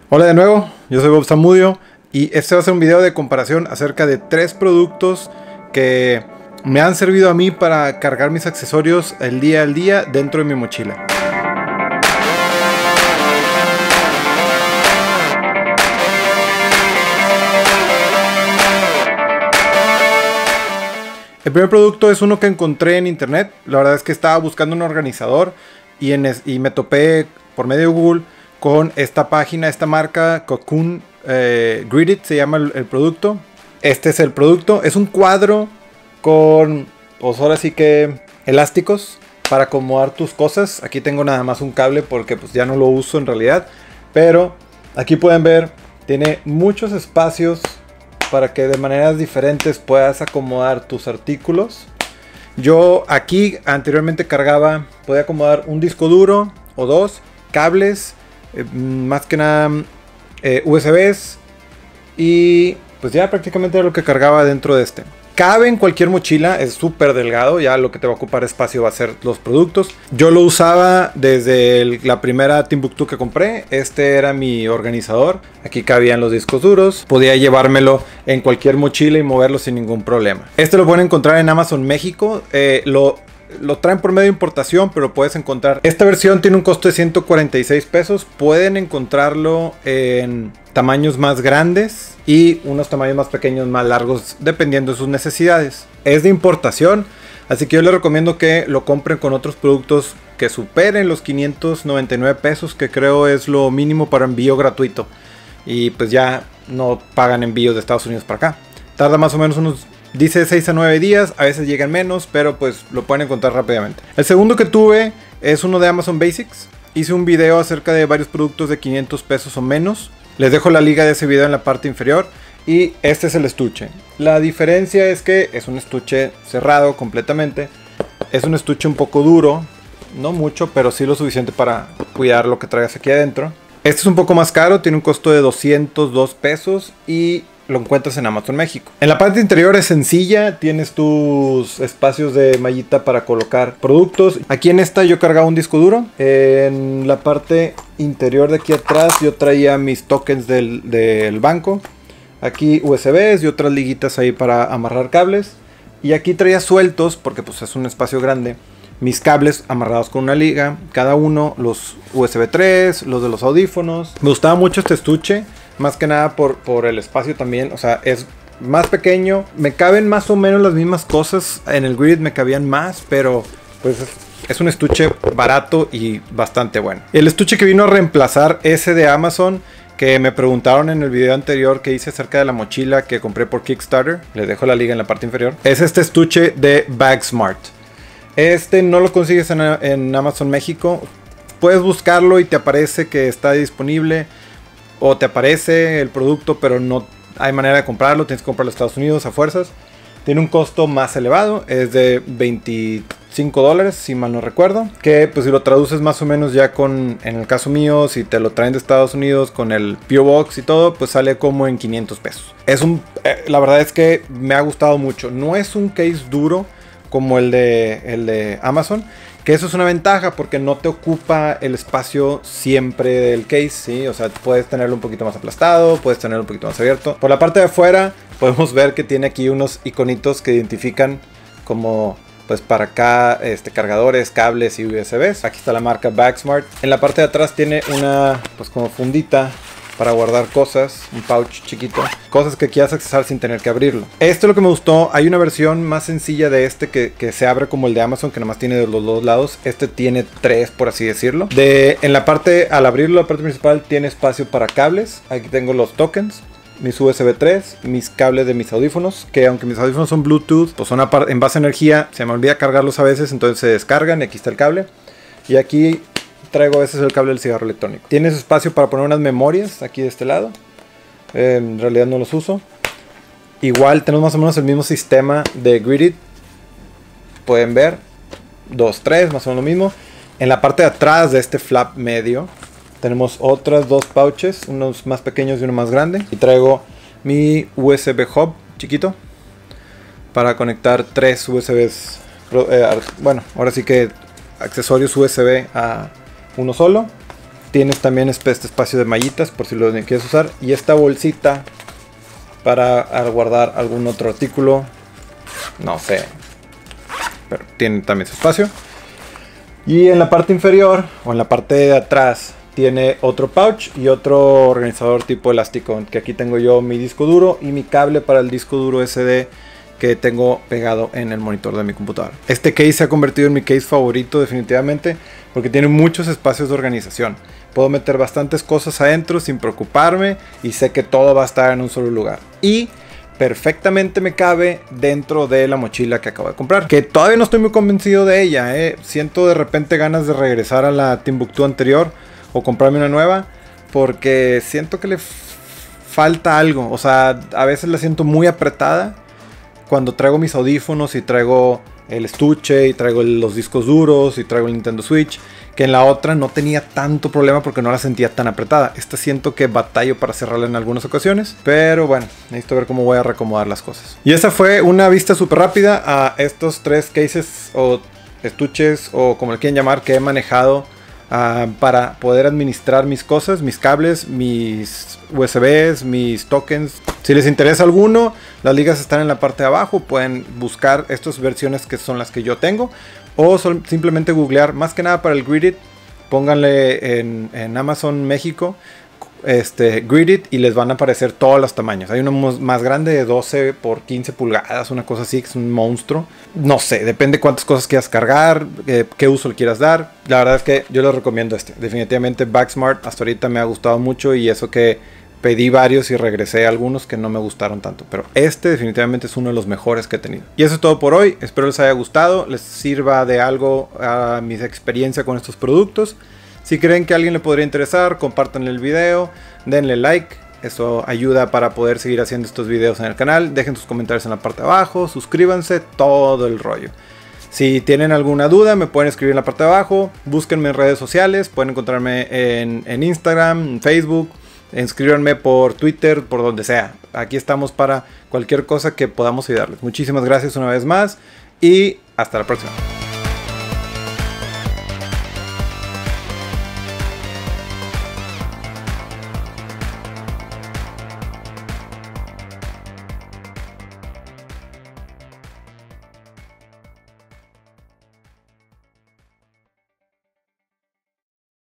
Hola de nuevo, yo soy Bob Zamudio y este va a ser un video de comparación acerca de 3 productos que me han servido a mí para cargar mis accesorios el día al día dentro de mi mochila. El primer producto es uno que encontré en internet. La verdad es que estaba buscando un organizador y me topé por medio de Google con esta página, esta marca Cocoon Gridded se llama el producto. Este es el producto, es un cuadro con, pues ahora sí que elásticos para acomodar tus cosas. Aquí tengo nada más un cable porque pues ya no lo uso en realidad, pero aquí pueden ver, tiene muchos espacios para que de maneras diferentes puedas acomodar tus artículos. Yo aquí anteriormente podía acomodar un disco duro o dos, cables, más que nada USBs, y pues ya prácticamente era lo que cargaba dentro de este. Cabe en cualquier mochila, es súper delgado, ya lo que te va a ocupar espacio va a ser los productos. Yo lo usaba desde la primera Timbuktu que compré, este era mi organizador, aquí cabían los discos duros, podía llevármelo en cualquier mochila y moverlo sin ningún problema. Este lo pueden encontrar en Amazon México, lo traen por medio de importación, pero puedes encontrar. Esta versión tiene un costo de 146 pesos. Pueden encontrarlo en tamaños más grandes y unos tamaños más pequeños, más largos, dependiendo de sus necesidades. Es de importación, así que yo les recomiendo que lo compren con otros productos que superen los 599 pesos, que creo es lo mínimo para envío gratuito. Y pues ya no pagan envíos de Estados Unidos para acá. Tarda más o menos unos... Dice 6 a 9 días, a veces llegan menos, pero pues lo pueden encontrar rápidamente. El segundo que tuve es uno de Amazon Basics. Hice un video acerca de varios productos de 500 pesos o menos. Les dejo la liga de ese video en la parte inferior. Y este es el estuche. La diferencia es que es un estuche cerrado completamente. Es un estuche un poco duro, no mucho, pero sí lo suficiente para cuidar lo que traigas aquí adentro. Este es un poco más caro, tiene un costo de 202 pesos y lo encuentras en Amazon México. En la parte interior es sencilla, tienes tus espacios de mallita para colocar productos. Aquí en esta yo cargaba un disco duro. En la parte interior de aquí atrás yo traía mis tokens del banco. Aquí USBs y otras liguitas ahí para amarrar cables. Y aquí traía sueltos, porque pues es un espacio grande, mis cables amarrados con una liga. Cada uno, los USB 3, los de los audífonos. Me gustaba mucho este estuche. Más que nada por el espacio también, o sea, es más pequeño. Me caben más o menos las mismas cosas. En el Grid me cabían más, pero pues es un estuche barato y bastante bueno. El estuche que vino a reemplazar ese de Amazon, que me preguntaron en el video anterior que hice acerca de la mochila que compré por Kickstarter, les dejo la liga en la parte inferior, es este estuche de BagSmart. Este no lo consigues en Amazon México. Puedes buscarlo y te aparece que está disponible, o te aparece el producto pero no hay manera de comprarlo, tienes que comprarlo en Estados Unidos a fuerzas. Tiene un costo más elevado, es de $25 si mal no recuerdo, que pues si lo traduces más o menos ya con, en el caso mío, si te lo traen de Estados Unidos con el P.O. Box y todo, pues sale como en 500 pesos. La verdad es que me ha gustado mucho. No es un case duro como el de Amazon, que eso es una ventaja porque no te ocupa el espacio siempre del case, ¿sí? O sea, puedes tenerlo un poquito más aplastado, puedes tenerlo un poquito más abierto. Por la parte de afuera podemos ver que tiene aquí unos iconitos que identifican como, pues para acá, cargadores, cables y USBs. Aquí está la marca BagSmart. En la parte de atrás tiene una, pues como fundita para guardar cosas, un pouch chiquito, cosas que quieras accesar sin tener que abrirlo. Esto es lo que me gustó. Hay una versión más sencilla de este que se abre como el de Amazon, que nomás tiene de los dos lados. Este tiene 3, por así decirlo. En la parte, al abrirlo, la parte principal tiene espacio para cables. Aquí tengo los tokens, mis USB 3, mis cables de mis audífonos, que aunque mis audífonos son Bluetooth, pues son en base a energía, se me olvida cargarlos a veces, entonces se descargan. Aquí está el cable. Y aquí traigo a veces el cable del cigarro electrónico. Tienes espacio para poner unas memorias aquí de este lado. En realidad no los uso. Igual tenemos más o menos el mismo sistema de Gridded. Pueden ver 2, 3, más o menos lo mismo. En la parte de atrás de este flap medio tenemos otras dos pouches, unos más pequeños y uno más grande. Y traigo mi USB hub chiquito para conectar 3 USBs. Bueno, ahora sí que accesorios USB a uno solo. Tienes también este espacio de mallitas por si lo quieres usar. Y esta bolsita para guardar algún otro artículo. No sé. Pero tiene también su espacio. Y en la parte inferior o en la parte de atrás tiene otro pouch y otro organizador tipo elástico. Que aquí tengo yo mi disco duro y mi cable para el disco duro SD que tengo pegado en el monitor de mi computadora. Este case se ha convertido en mi case favorito definitivamente porque tiene muchos espacios de organización. Puedo meter bastantes cosas adentro sin preocuparme y sé que todo va a estar en un solo lugar. Y perfectamente me cabe dentro de la mochila que acabo de comprar, que todavía no estoy muy convencido de ella. Siento de repente ganas de regresar a la Timbuktu anterior o comprarme una nueva porque siento que le falta algo. O sea, a veces la siento muy apretada cuando traigo mis audífonos y traigo el estuche y traigo los discos duros y traigo el Nintendo Switch, que en la otra no tenía tanto problema porque no la sentía tan apretada. Esta siento que batallo para cerrarla en algunas ocasiones, pero bueno, necesito ver cómo voy a reacomodar las cosas. Y esa fue una vista súper rápida a estos 3 cases o estuches o como le quieran llamar que he manejado para poder administrar mis cosas, mis cables, mis USBs, mis tokens. Si les interesa alguno, las ligas están en la parte de abajo. Pueden buscar estas versiones que son las que yo tengo o simplemente googlear, más que nada para el Gridit. Pónganle en Amazon México Gridit y les van a aparecer todos los tamaños. Hay uno más grande de 12 por 15 pulgadas, una cosa así, que es un monstruo. No sé, depende cuántas cosas quieras cargar, qué uso le quieras dar. La verdad es que yo les recomiendo definitivamente Backsmart hasta ahorita me ha gustado mucho, y eso que pedí varios y regresé a algunos que no me gustaron tanto, pero definitivamente es uno de los mejores que he tenido. Y eso es todo por hoy. Espero les haya gustado, les sirva de algo a mi experiencia con estos productos. Si creen que a alguien le podría interesar, compartan el video, denle like. Eso ayuda para poder seguir haciendo estos videos en el canal. Dejen sus comentarios en la parte de abajo, suscríbanse, todo el rollo. Si tienen alguna duda, me pueden escribir en la parte de abajo. Búsquenme en redes sociales, pueden encontrarme en Instagram, en Facebook. Escríbanme por Twitter, por donde sea. Aquí estamos para cualquier cosa que podamos ayudarles. Muchísimas gracias una vez más y hasta la próxima.